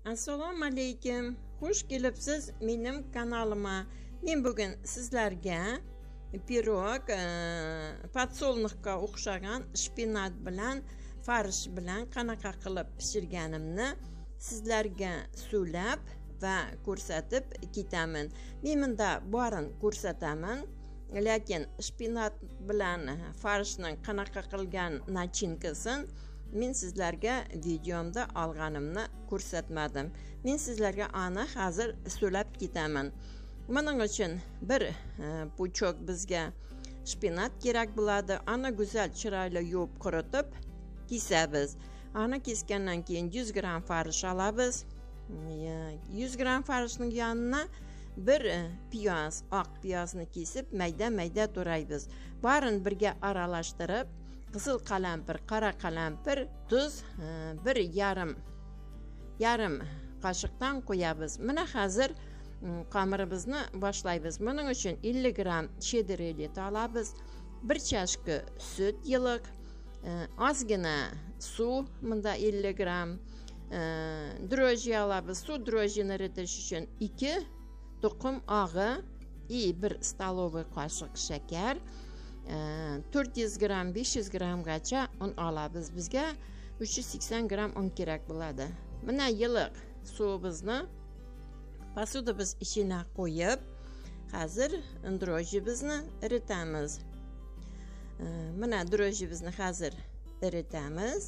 Assalomu alaykum. Xush kelibsiz mening kanalıma. Men bugun sizlarga pirog, podsolnixga o'xshagan shpinat bilan, farsh bilan qanaqa qilib pishirganimni sizlarga so'lab va ko'rsatib ketaman. Men bunda borini ko'rsataman, lekin shpinat bilan farshning qanaqa qilgan nachinkasin men sizlarga videomda olganimni ko'rsatmadim. Men sizlarga ana hozir so'lab ketaman. Buning uchun bir puchok bizga shpinat kerak bo'ladi. Ana go'zal chiroyli yuvib quritib kesamiz. Ana kesgandan keyin 100 gram farsh olamiz. 100 gram farshning yonina bir piyoz, oq piyozni kesib mayda-mayda to'raymiz. Barini birga aralashtirib, qizil qalampir, qora qalampir, tuz, bir yarim qoshiqdan qo'yamiz. Mana hozir qamirimizni boshlaymiz. Buning uchun 50 gram cheddar elit olamiz, bir chashka sut yiliq, ozgina suv, bunda 50 gram, dro'jji olamiz. Suv dro'jjini eritish uchun 2 tuxum og'i, 1 stalovoy qoshiq shakar, 400 gram 500 gramgacha un olamiz. Bizga 380 gram un kerak bo'ladi. Mana yiliq suvimizni posudamiz ichine qo'yib, hozir dro'jjimizni eritamiz. Mana dro'jjimizni hozir eritamiz.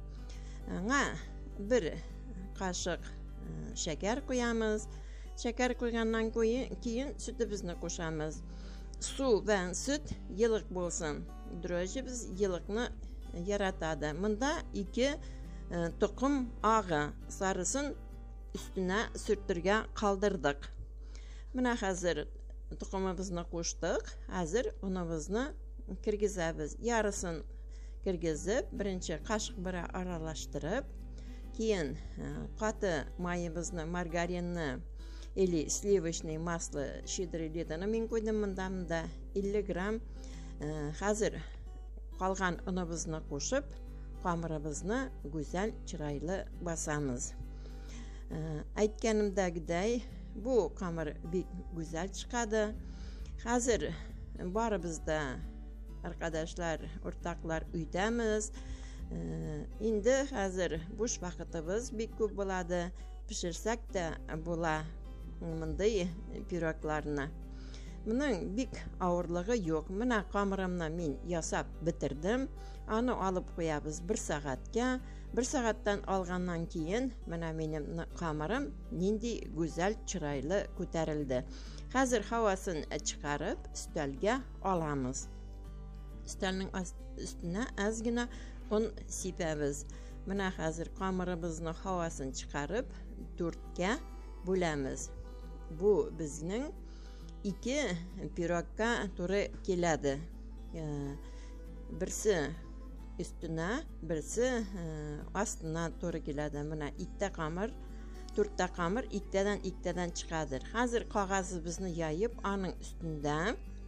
Bir qoshiq shakar qo'yamiz. Shakar qo'ygandan keyin sutimizni qo'shamiz. Suv va sut yiliq bo'lsin. Dro'jji biz yiliqni yaratadi. Bunda 2 tuxum og'i sarisin üstüne sürttirgan qoldirdik. Mana hozir tuxumimizni qo'shdik. Hozir unimizni kirgizamiz. Yarısini kirgizib, birinchi qoshiq bilan aralashtirib, keyin qati mayimizni, margarinni, или сливочное масло cheddar elitini men qo'ydim. Bunda 50 gram. Hozir qolgan unimizni qo'shib, qamirimizni go'zal chiroyli bosamiz. Aytganimdagidek, bu qamir go'zal chiqadi. Hozir boribizda arkadaşlar, o'rtoqlar uydamiz. Endi hozir bo'sh vaqtimiz bek ko'p bo'ladi. Pishirsak da bo'la bunday piroglarni. Buning bek og'irligi yo'q. Mana qamirimni men yasab bitirdim. Ani olib qo'yamiz 1 soatga. 1 soatdan olgandan keyin mana mening qamirim nindi go'zal chiroyli ko'tarildi. Hozir havosini chiqarib stolga olamiz. Stolning ustuna ozgina un sepamiz. Mana hozir qamirimizni havosini chiqarib 4ga bo'lamiz. Bu bizning 2 pirogga to'g'ri keladi. Birsi üstüne, birisi astına to'g'ri keladi. Mana 2 qamir, 4 qamir ikkitadan chiqadi. Hozir qog'ozimizni yoyib, uning ustida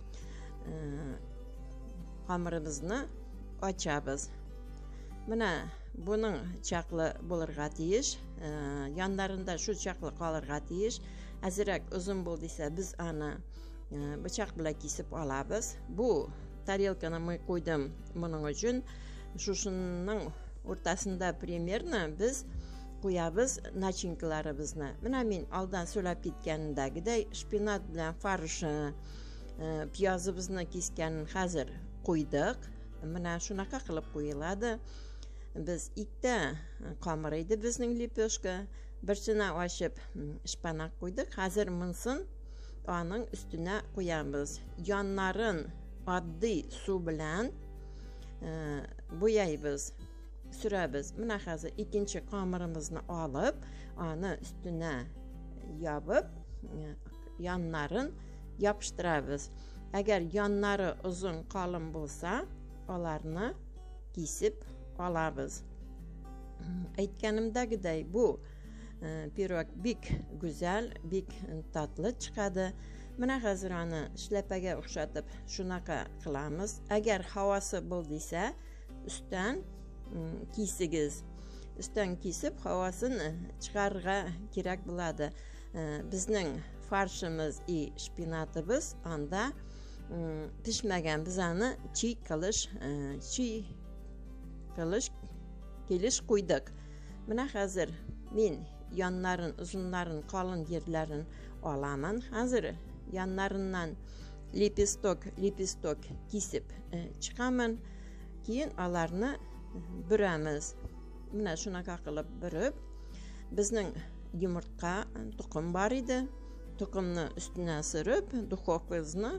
qamirimizni ochamiz. Mana buning chaqli bo'lirga tegish, yonlarida shu chaqli qolirga tegish. Azroq uzun bo'ldiysa biz ani bıçaq bilan kesib olamiz. Bu tarelkani men qo'ydim buning uchun. Shushining o'rtasida примерно biz qo'yamiz nachinkalarimizni. Mana men oldin so'lab ketganimdagidek shpinat bilan farsh, piyozimizni kesganini hozir qo'ydik. Mana shunaqa qilib qo'yiladi. Biz 2 qamir edi bizning liposhka, birchini oshib shpanak qo'ydik. Hozir minsin, uning ustuna qo'yamiz. Yonlarin oddiy suv bilan bo'yaymiz, suramiz. Mana hozir ikkinchi qamirimizni olib, uni ustuna yopib, yonlarin yopishtiramiz. Agar yonlari uzun qalin bo'lsa, ularni kesib olamiz. Aytganimdagidek, bu pirog bek go'zal, bek tatlı chiqadi. Mana hozir uni shlapaga o'xshatib shunaqa qilamiz. Agar havosi bo'ldiysa, ustidan kiysigiz. üstten kesip havasını çıkarga kerak bo'ladi. Bizning farshimiz shpinatimiz anda pishmagan, bizani chiy qilish kelish qo'ydik. Mana hozir men yonlarin, uzunlarin, qalin yerlarin olaman. Hozir yonlaridan lepestok kesib chiqaman. Keyin ularni buramiz. Mana shunaqa qilib burib, bizning yumurtqa tuxum bor edi. Tuxumni ustiga surib, duxovkamizni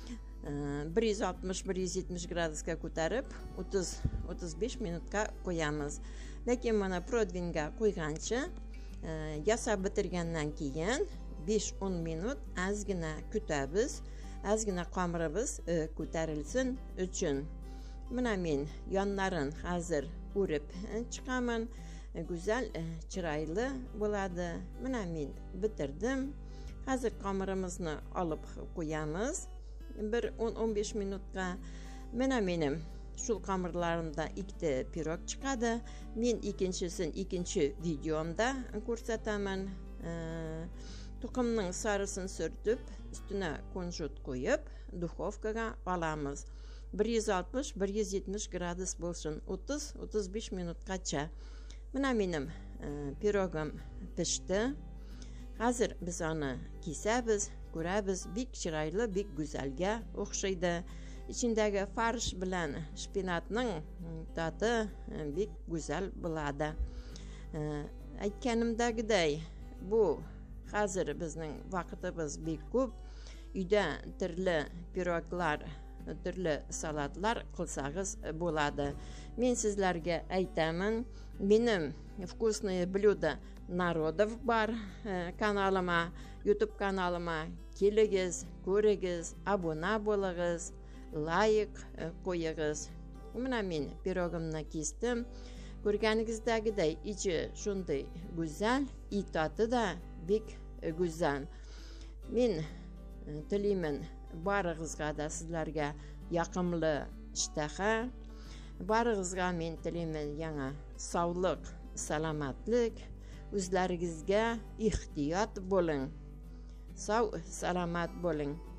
160-170 gradusga ko'tarib 30-35 minutga qo'yamiz. Lekin mana protvinga qo'ygancha yasab bitirgandan keyin 5-10 minut ozgina kutamiz. Ozgina qamirimiz ko'tarilsin uchun. Mana men yonlarin hozir urib chiqaman. Güzel, chiroyli bo'ladi. Mana men bitirdim. Hozir qamirimizni olib qo'yamiz. Bir 10-15 minutga. Mana menim shul qamirlarimda ikkita pirog chiqadi. Men ikkinchi videomda ko'rsataman. Tuxumning sarisini surtib, üstüne kunjut qo'yib, duxovkaga olamiz. 160-170 gradus bo'lsin, 30-35 minutgacha. Mana menim pirogim pishdi. Hozir biz uni kesamiz, ko'ramiz. Bek chiroyli, bek go'zalga o'xshaydi. Ichindagi farsh bilan shpinatning ta'ti bek go'zal bo'ladi. Aytganimdagiday, bu hozir bizning vaqtimiz bek ko'p. Uyda turli piroglar, turli salatlar qilsangiz bo'ladi. Men sizlarga aytaman, menim вкусные блюда народов bor kanalima, YouTube kanalima keligiz, ko'rigiz, obuna bo'ligiz, like qo'yigiz. Mana men pirogimni kesdim. Ko'rganingizdagiday ichi shunday go'zal, ta'ti da bek go'zal. Men tilayman barig'izga da sizlarga yoqimli ishtaha. Barig'izga men tilayman yana sog'lik, salomatlik. O'zlaringizga ehtiyot bo'ling. Sog' salomat bo'ling.